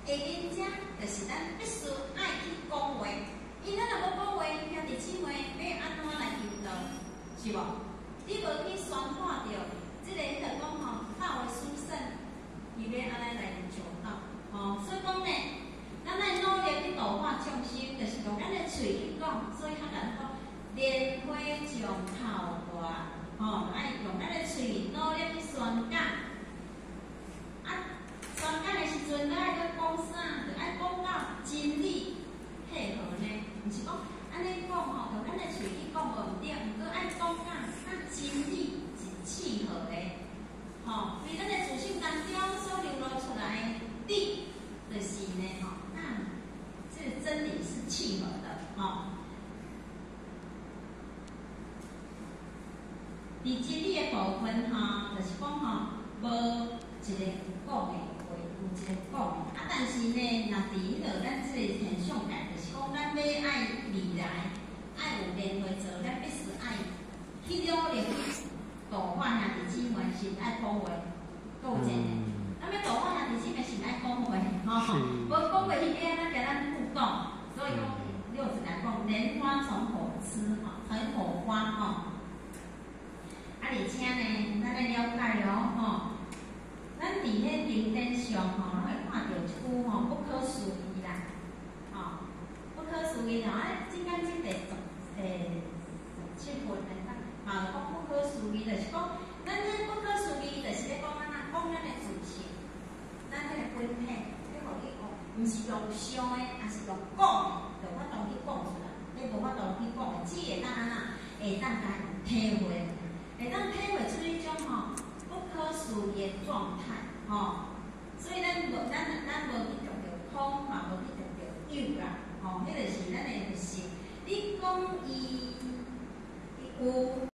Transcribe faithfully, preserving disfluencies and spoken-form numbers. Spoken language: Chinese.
下面者就是咱必须爱去讲话，因咱若无讲话，兄弟姊妹要安怎来求道，是无？你无去宣判着，即个迄个讲吼，道的殊胜，伊要安尼来求道，吼、哦，所以讲呢，咱来努力去度化众生，就是用咱的嘴去讲，所以较难讲，莲花从头挂，吼、哦，爱用咱的嘴努力去宣讲。 宣讲的时阵，咱爱去讲啥？着爱讲到真理配合呢，毋是讲安尼讲吼，用咱的喙去讲无毋对，毋过爱讲到甲真理是契合的，吼、为咱的自信当中所流露出来的理，就是呢吼，那这个真理是契合的，吼、伫真理的部分吼，就是讲吼，无一个有讲的。 有一个讲啊，但是呢，若伫迄个咱即个现象界，就是讲咱要爱未来，爱有莲花座，咱必须爱去努力去度化兄弟姊妹，是爱讲话，够有钱的。咱要度化兄弟姊妹是爱讲话，吼，无讲话迄边咱甲咱互动，所以讲六字来讲，莲花从火吃，吼，很火花，吼。啊，而且呢，咱来了解哦，吼。 咱伫迄经典上吼，咱会看到一句吼不可思议啦，吼、不可思议吼，啊，即间即第十诶十七分来讲，吼，讲不可思议，就是讲，咱这不可思议，就是咧讲安那讲咱的自信，咱迄个本体，要互你讲，毋是用想的，也是用讲的，就法度去讲出来，你无法度去讲的，只会当安那，会当家体会，会当体会出迄种吼。 不可思议的状态，吼、哦，所以咱无咱咱无去着着空，嘛无去着着有啦，吼、哦，迄个是咱的实。你讲伊有。